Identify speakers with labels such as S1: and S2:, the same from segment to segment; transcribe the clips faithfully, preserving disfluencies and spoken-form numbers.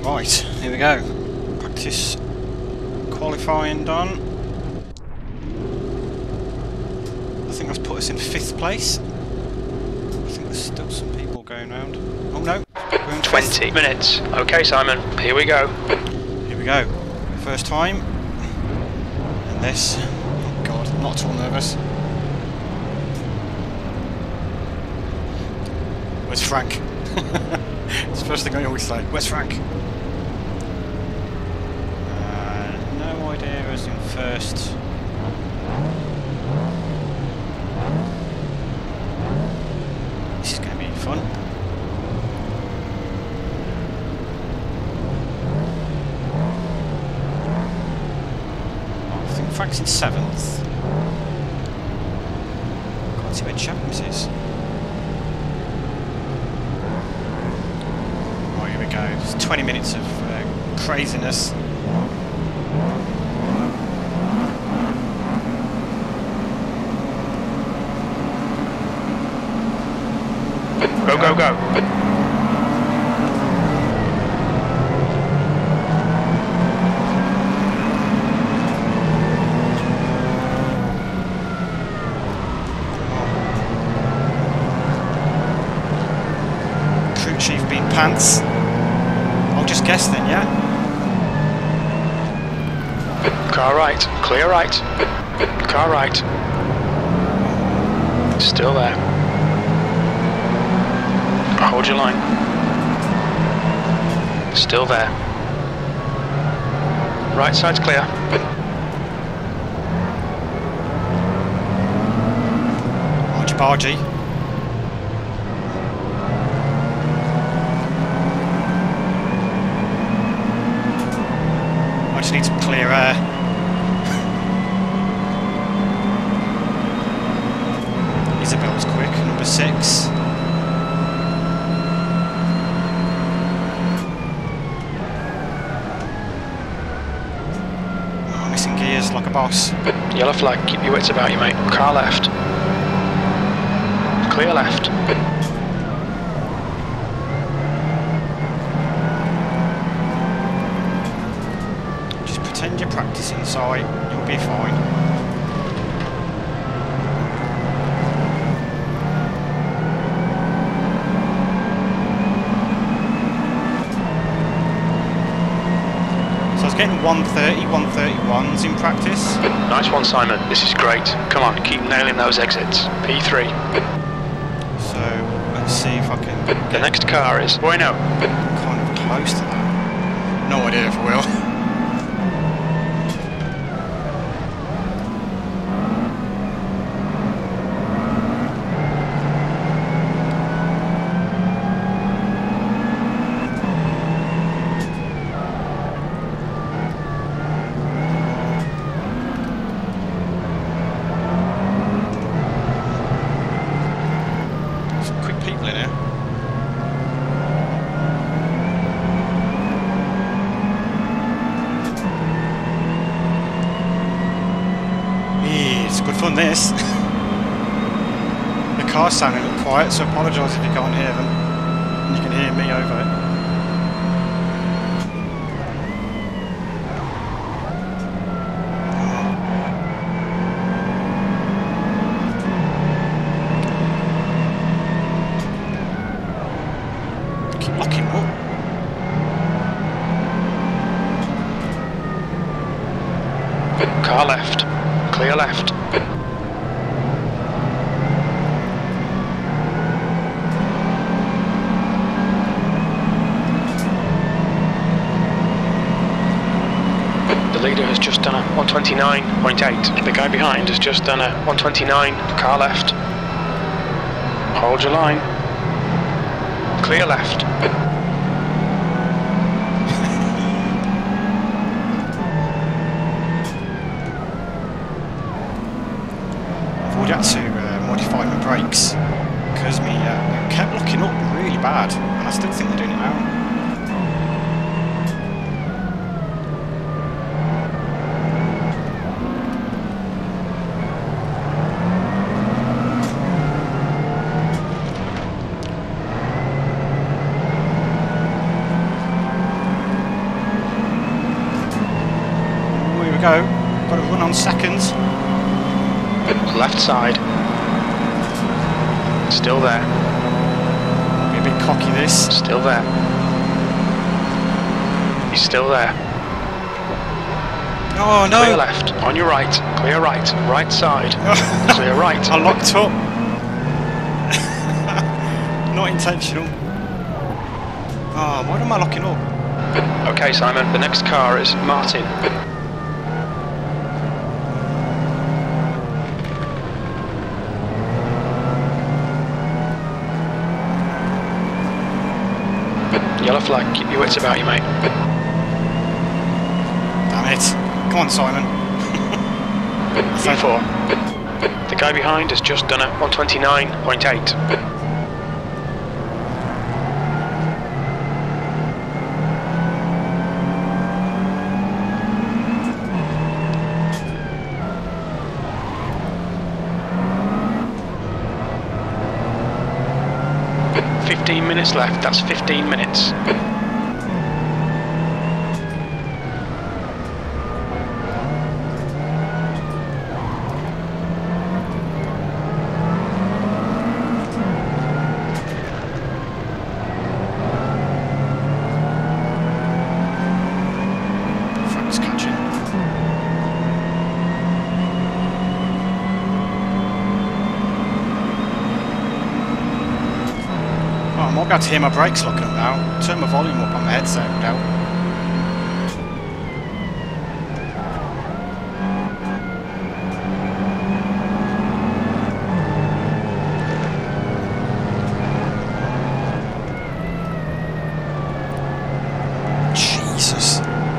S1: Right, here we go. Practice qualifying done. I think that's put us in fifth place. I think there's still some people going round. Oh no, we're in
S2: twenty minutes. Okay, Simon, here we go.
S1: Here we go. First time. And this. Oh god, I'm not at all nervous. Where's Frank? It's the first thing I always say. Where's Frank? Uh, no idea who's in first. This is going to be fun. Oh, I think Frank's in seventh. Can't see where James is. Go. It's twenty minutes of uh, craziness.
S2: Go, go, go.
S1: Crew chief being pants. I'll just guess then, yeah?
S2: Car right, clear right. Car right. Still there. Hold your line. Still there. Right side's clear.
S1: Hold your bargee. I just need some clear air. Isabel's quick, number six. Oh, missing gears like a boss.
S2: Yellow flag, keep your wits about you, mate. Car left. Clear left.
S1: Pretend you're practicing, so you'll be fine. So I was getting one thirty, one thirty-ones in practice.
S2: Nice one, Simon. This is great. Come on, keep nailing those exits. P three.
S1: So let's see if I can get...
S2: The next car is Bueno.
S1: Kind of close to that. No idea if I will. This. The car's sounding a little quiet, so apologise if you can't hear them. And you can hear me over it. Keep locking up.
S2: Car left. Clear left. The leader has just done a one twenty-nine point eight. The guy behind has just done a one twenty-nine. Car left. Hold your line. Clear left.
S1: I've already had to uh, modify my brakes because me uh, kept locking up really bad, and I still think they're doing it now. go. Got to run on seconds.
S2: Left side. Still there.
S1: Be a bit cocky this.
S2: Still there. He's still there.
S1: Oh no!
S2: Clear left. On your right. Clear right. Right side. Clear right.
S1: I locked up. Not intentional. Oh, why am I locking up?
S2: Okay, Simon. The next car is Martin. Yellow flag. Keep your wits about you, mate.
S1: Damn it. Come on, Simon.
S2: V four. The guy behind has just done a one twenty-nine point eight. fifteen minutes left, that's fifteen minutes.
S1: Frank's catching. Oh, I might be able to hear my brakes locking up now. Turn my volume up on the headset would help. Jesus.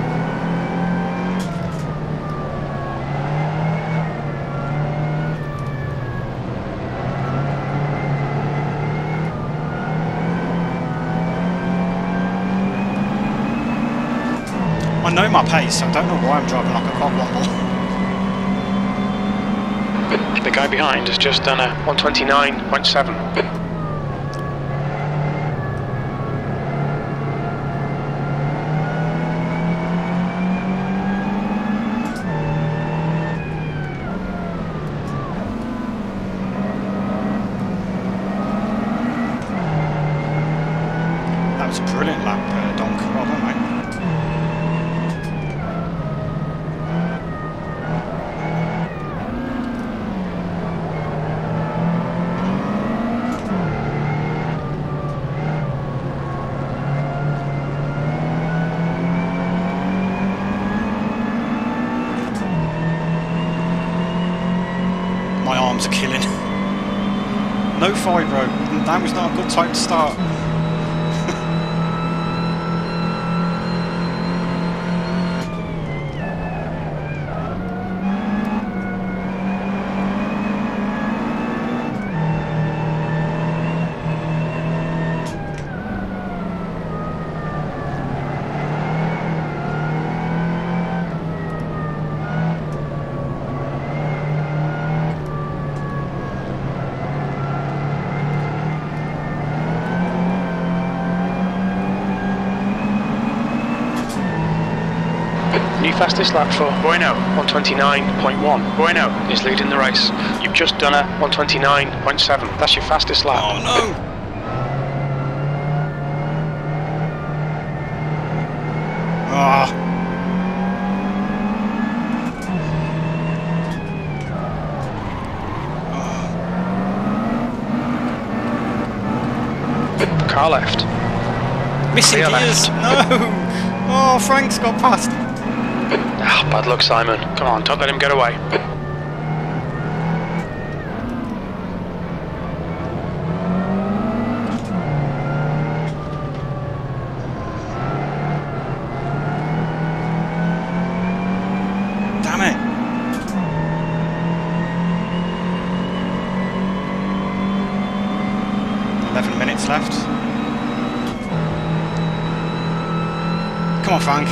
S1: I know my pace, I don't know why I'm driving like a cockwomble.
S2: The guy behind has just done a one twenty-nine point seven.
S1: That was a brilliant lap, uh, Donk. Well done, mate. My arms are killing. No fibro. That was not a good time to start.
S2: New fastest lap for Bueno, one twenty-nine point one. Bueno is leading the race. You've just done a one twenty-nine point seven. That's your fastest lap.
S1: Oh no! Ah.
S2: Car left.
S1: Missing
S2: Clear
S1: gears!
S2: left.
S1: No! Oh, Frank's got past.
S2: Ah, bad luck, Simon. Come on, don't let him get away.
S1: Damn it! Eleven minutes left. Come on, Frank.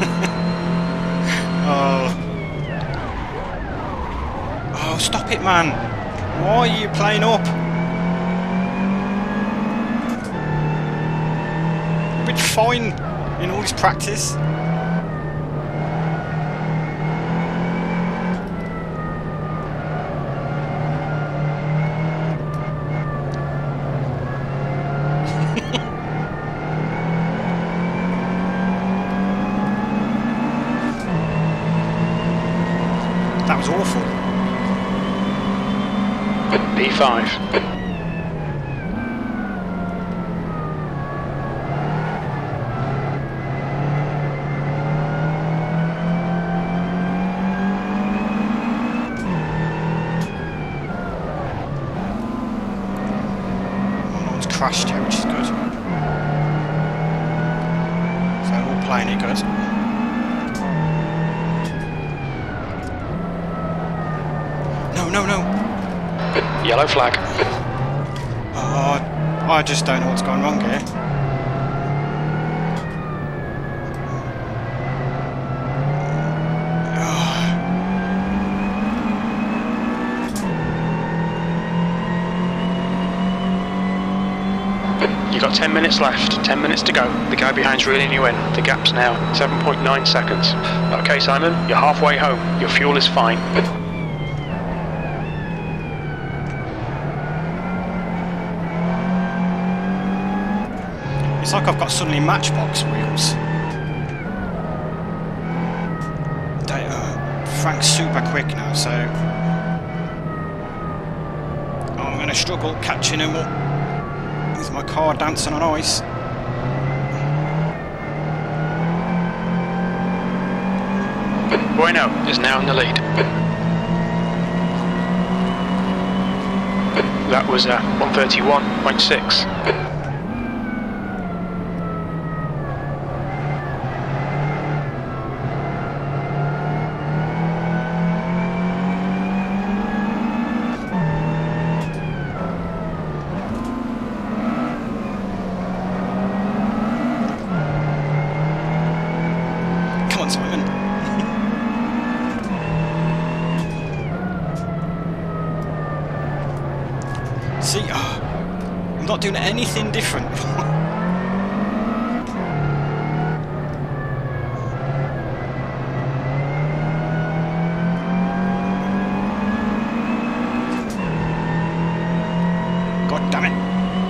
S1: Oh. Oh, stop it, man. Why are you playing up? You've been fine in all this practice. was awful.
S2: P five.
S1: Crashed here, which is good. So all playing it good. No, no, no!
S2: Yellow flag.
S1: Oh, I just don't know what's going wrong here.
S2: You've got ten minutes left, ten minutes to go. The guy behind's reeling you in. The gap's now seven point nine seconds. Okay, Simon, you're halfway home. Your fuel is fine.
S1: It's like I've got suddenly Matchbox wheels. They, uh, Frank's super quick now, so oh, I'm going to struggle catching him up. With my car dancing on ice.
S2: Bueno is now in the lead. That was uh, one thirty-one point six.
S1: See, oh, I'm not doing anything different. God damn it.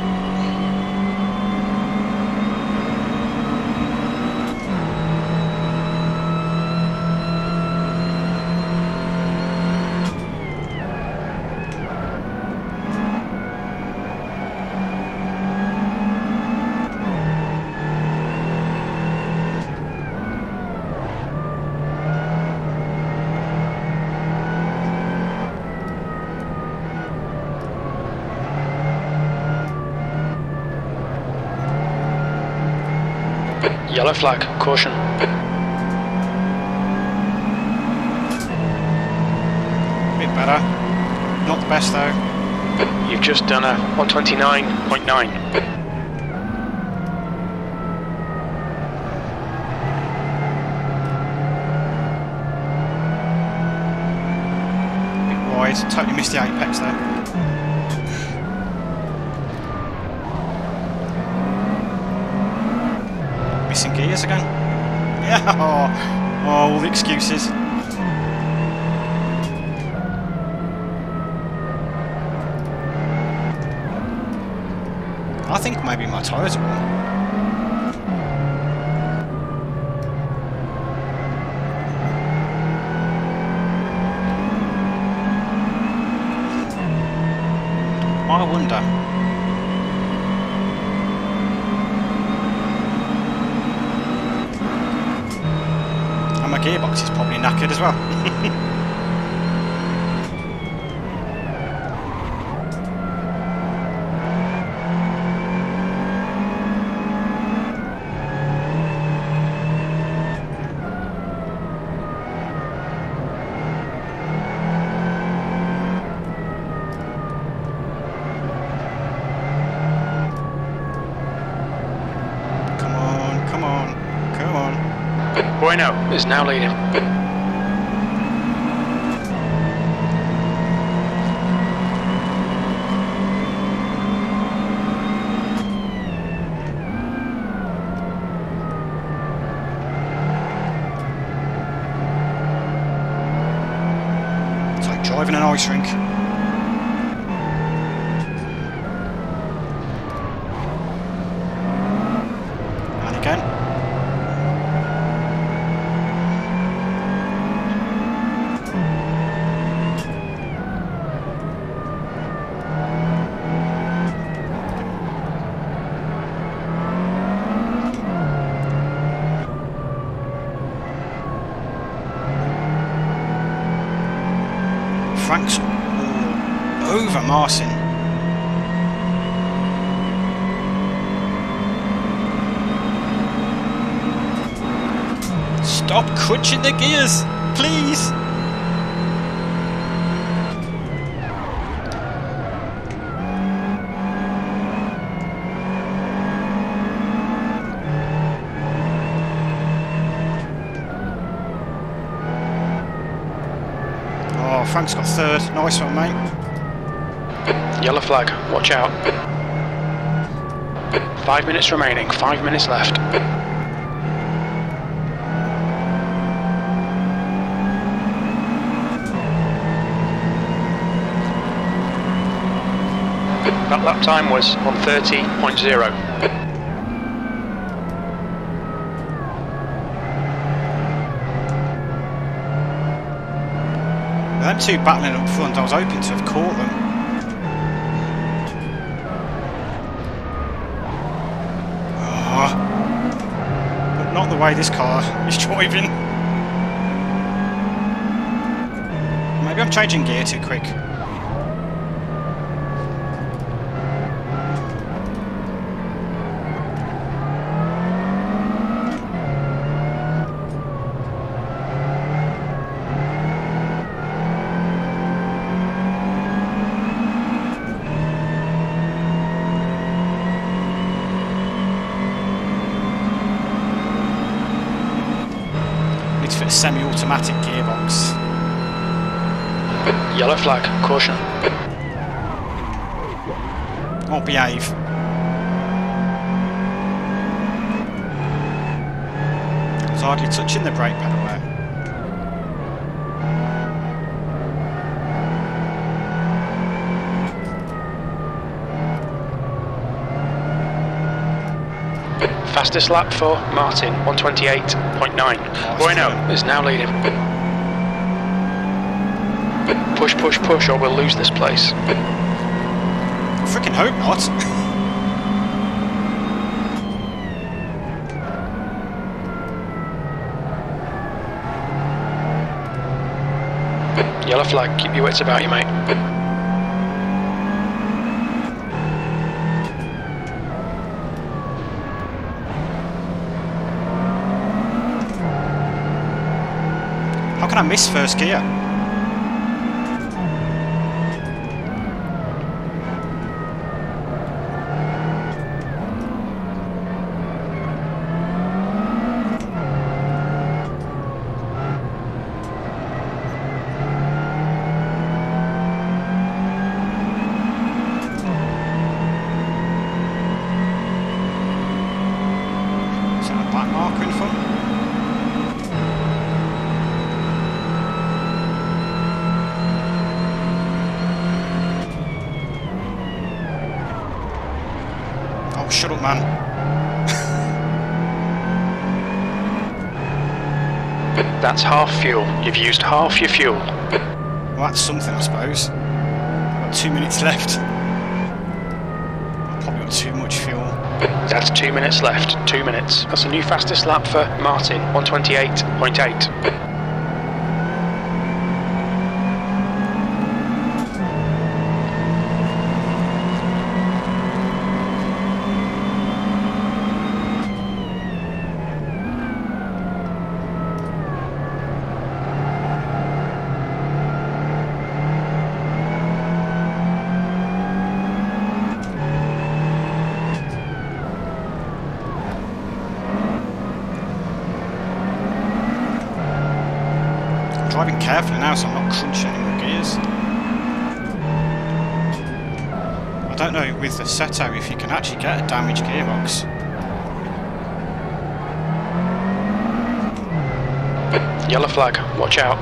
S2: Yellow flag, caution.
S1: Bit better. Not the best though.
S2: You've just done a one twenty-nine point nine.
S1: Bit wide, totally missed the apex there. Missing gears again? Yeah, oh, oh, all the excuses. I think maybe my tyres are wrong. I wonder. And my gearbox is probably knackered as well.
S2: Bueno is now leading.
S1: It's like driving an ice rink. And again. Frank's all over Martin. Stop crunching the gears, please! Oh, Frank's got third. Nice one, mate.
S2: Yellow flag, watch out. Five minutes remaining, five minutes left. That lap time was one thirty point zero.
S1: Them two battling up front, I was hoping to have caught them. Oh, but not the way this car is driving. Maybe I'm changing gear too quick. Semi-automatic gearbox.
S2: Yellow flag, caution.
S1: Oh, behave. I was hardly touching the brake pedal there.
S2: Fastest lap for Martin, one twenty-eight point nine. Bueno is now leading. Push, push, push, or we'll lose this place.
S1: I freaking hope not.
S2: Yellow flag, keep your wits about you, mate.
S1: How can I miss first gear? Is that a black marker in front? Shut up, man.
S2: That's half fuel. You've used half your fuel.
S1: Well, that's something, I suppose. I've got two minutes left. I've probably got too much fuel.
S2: That's two minutes left. Two minutes. That's the new fastest lap for Martin, one twenty-eight point eight.
S1: Driving carefully now so I'm not crunching any more gears. I don't know with the Assetto if you can actually get a damaged gearbox.
S2: Yellow flag, watch out.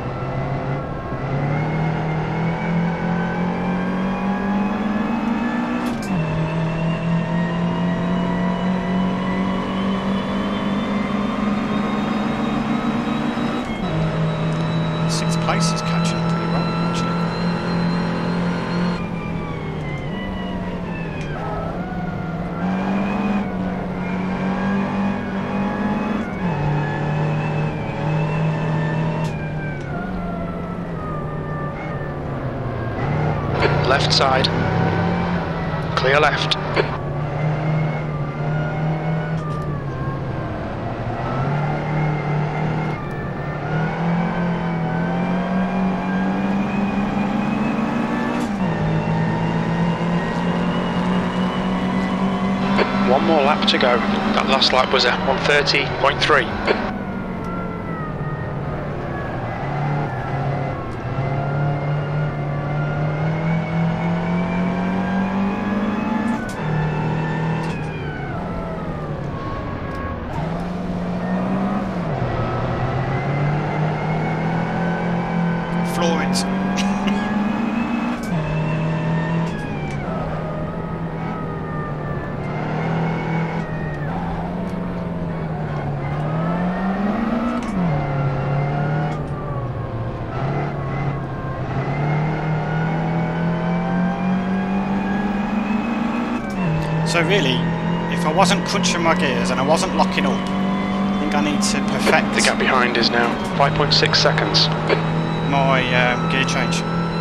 S1: Sixth place is catching up pretty well, actually.
S2: left side. Clear left. One more lap to go. That last lap was a one thirty point three.
S1: Florence. So really, if I wasn't crunching my gears and I wasn't locking up, I think I need to perfect...
S2: The gap behind is now five point six seconds.
S1: My um, gear change.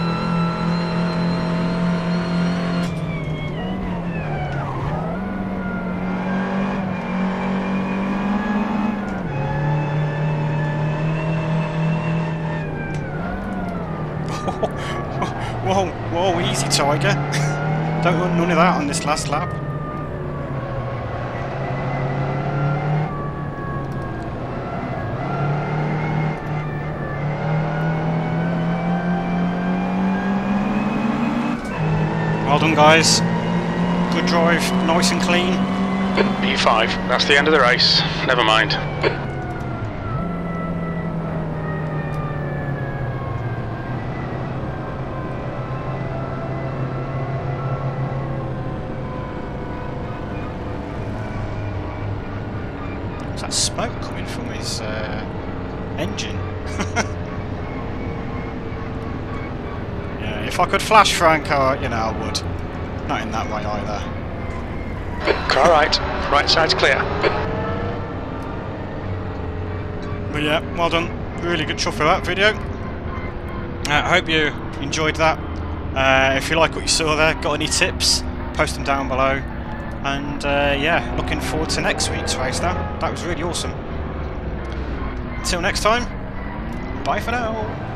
S1: Whoa, whoa, easy Tiger. Don't want none of that on this last lap. Well done, guys. Good drive, nice and clean.
S2: P five, that's the end of the race. Never mind.
S1: Is that smoke coming from his uh, engine? Yeah, if I could flash Frank, I, you know, I would. Not in that way either.
S2: Car right, right side's clear.
S1: But yeah, well done. Really good chuff for that video. I uh, hope you enjoyed that. Uh, if you like what you saw there, got any tips, post them down below. And uh, yeah, looking forward to next week's race now. That was really awesome. Until next time, bye for now.